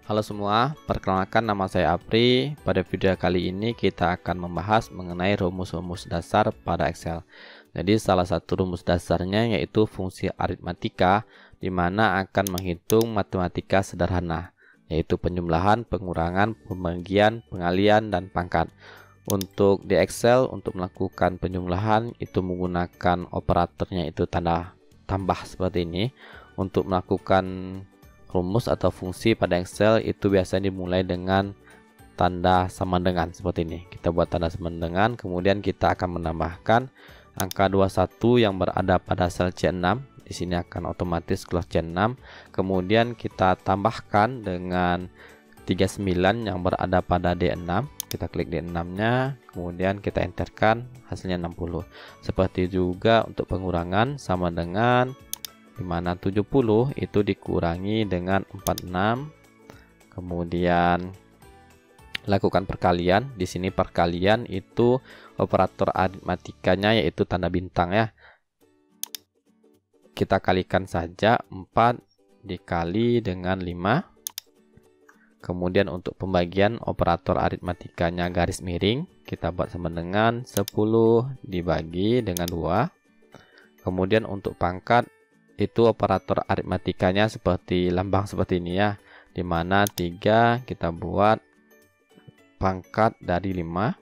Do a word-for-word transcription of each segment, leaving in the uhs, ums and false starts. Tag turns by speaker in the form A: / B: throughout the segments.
A: Halo semua, perkenalkan nama saya Apri. Pada video kali ini kita akan membahas mengenai rumus-rumus dasar pada Excel. Jadi salah satu rumus dasarnya yaitu fungsi aritmatika, di mana akan menghitung matematika sederhana, yaitu penjumlahan, pengurangan, pembagian, pengalian, dan pangkat. Untuk di Excel, untuk melakukan penjumlahan itu menggunakan operatornya itu tanda tambah seperti ini. Untuk melakukan rumus atau fungsi pada Excel itu biasanya dimulai dengan tanda sama dengan seperti ini. Kita buat tanda sama dengan, kemudian kita akan menambahkan angka dua puluh satu yang berada pada sel C enam. Di sini akan otomatis keluar C enam. Kemudian kita tambahkan dengan tiga puluh sembilan yang berada pada D enam. Kita klik D enam-nya, kemudian kita enterkan, hasilnya enam puluh. Seperti juga untuk pengurangan sama dengan di mana tujuh puluh itu dikurangi dengan empat puluh enam. Kemudian lakukan perkalian. Di sini perkalian itu operator aritmatikanya yaitu tanda bintang ya. Kita kalikan saja empat dikali dengan lima. Kemudian untuk pembagian operator aritmatikanya garis miring, kita buat sama dengan sepuluh dibagi dengan dua. Kemudian untuk pangkat itu operator aritmatikanya seperti lambang seperti ini ya, dimana tiga kita buat pangkat dari lima.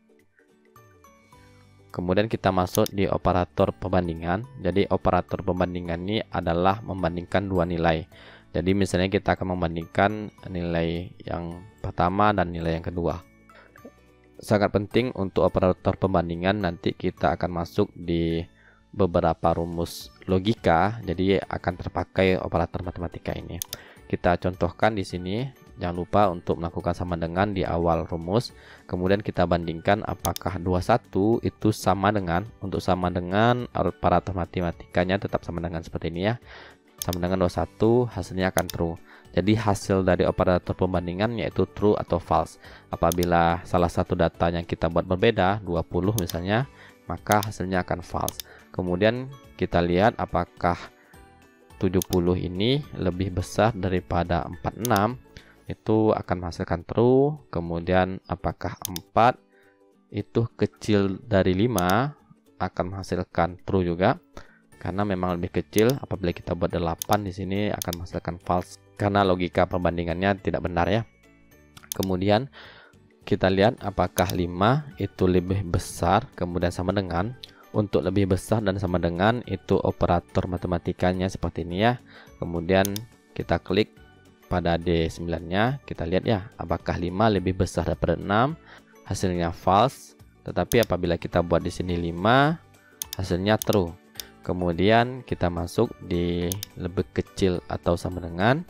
A: Kemudian kita masuk di operator pembandingan. Jadi operator pembandingan ini adalah membandingkan dua nilai. Jadi misalnya kita akan membandingkan nilai yang pertama dan nilai yang kedua. Sangat penting untuk operator pembandingan, nanti kita akan masuk di beberapa rumus logika, jadi akan terpakai operator matematika ini. Kita contohkan di sini, jangan lupa untuk melakukan sama dengan di awal rumus. Kemudian kita bandingkan apakah dua puluh satu itu sama dengan, untuk sama dengan operator matematikanya tetap sama dengan seperti ini ya. Sama dengan dua puluh satu, hasilnya akan true. Jadi hasil dari operator pembandingan yaitu true atau false. Apabila salah satu data yang kita buat berbeda, dua puluh misalnya, maka hasilnya akan false. Kemudian kita lihat apakah tujuh puluh ini lebih besar daripada empat puluh enam, itu akan menghasilkan true. Kemudian apakah empat itu kecil dari lima, akan menghasilkan true juga, karena memang lebih kecil. Apabila kita buat delapan di sini akan menghasilkan false, karena logika perbandingannya tidak benar ya. Kemudian kita lihat apakah lima itu lebih besar kemudian sama dengan. Untuk lebih besar dan sama dengan itu operator matematikanya seperti ini ya. Kemudian kita klik pada D sembilan-nya, kita lihat ya apakah lima lebih besar daripada enam, hasilnya false. Tetapi apabila kita buat di sini lima, hasilnya true. Kemudian kita masuk di lebih kecil atau sama dengan.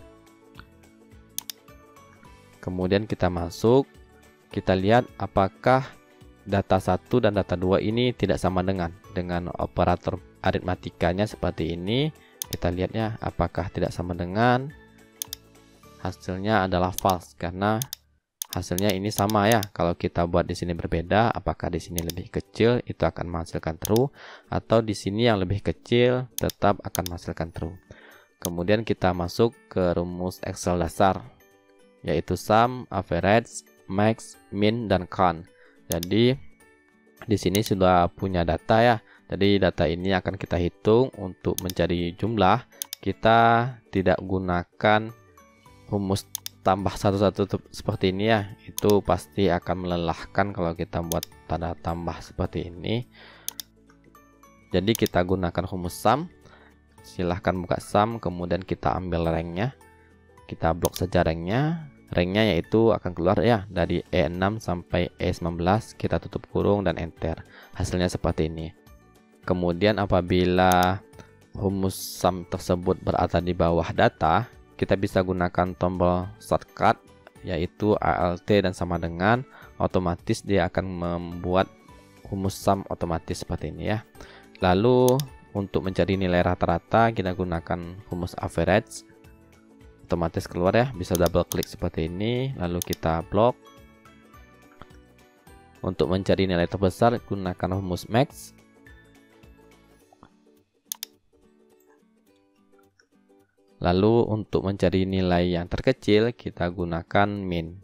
A: Kemudian kita masuk, kita lihat apakah data satu dan data dua ini tidak sama dengan dengan operator aritmatikanya seperti ini. Kita lihat ya apakah tidak sama dengan, hasilnya adalah false karena hasilnya ini sama ya. Kalau kita buat di sini berbeda, apakah di sini lebih kecil itu akan menghasilkan true, atau di sini yang lebih kecil tetap akan menghasilkan true. Kemudian kita masuk ke rumus Excel dasar yaitu sum, average, max, min, dan count. Jadi di sini sudah punya data ya. Jadi data ini akan kita hitung. Untuk mencari jumlah, kita tidak gunakan rumus tambah satu-satu seperti ini ya. Itu pasti akan melelahkan kalau kita buat tanda tambah seperti ini. Jadi kita gunakan rumus sum. Silahkan buka sum, kemudian kita ambil ranknya. Kita blok saja ranknya. Ranknya yaitu akan keluar ya dari E enam sampai E sembilan belas, kita tutup kurung dan enter. Hasilnya seperti ini. Kemudian apabila rumus sum tersebut berada di bawah data, kita bisa gunakan tombol shortcut yaitu Alt dan sama dengan, otomatis dia akan membuat rumus sum otomatis seperti ini ya. Lalu untuk mencari nilai rata-rata kita gunakan rumus average. Otomatis keluar ya, bisa double klik seperti ini, lalu kita blok. Untuk mencari nilai terbesar gunakan rumus max. Lalu untuk mencari nilai yang terkecil kita gunakan min.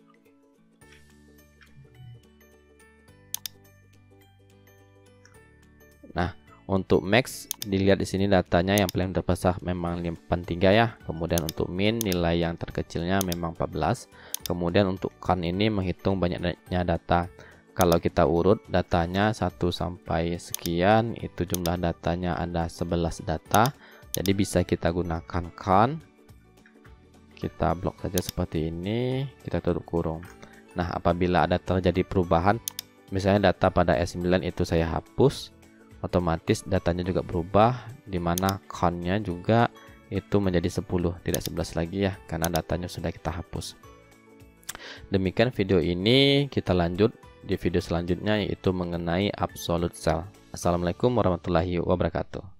A: Nah, untuk max dilihat di sini datanya yang paling terbesar memang paling tiga ya. Kemudian untuk min nilai yang terkecilnya memang empat belas. Kemudian untuk count ini menghitung banyaknya data. Kalau kita urut datanya satu sampai sekian, itu jumlah datanya ada sebelas data. Jadi bisa kita gunakan count. Kita blok saja seperti ini, kita tutup kurung. Nah, apabila ada terjadi perubahan, misalnya data pada S sembilan itu saya hapus, otomatis datanya juga berubah, dimana countnya juga itu menjadi sepuluh, tidak sebelas lagi ya, karena datanya sudah kita hapus. Demikian video ini, kita lanjut di video selanjutnya, yaitu mengenai absolute cell. Assalamualaikum warahmatullahi wabarakatuh.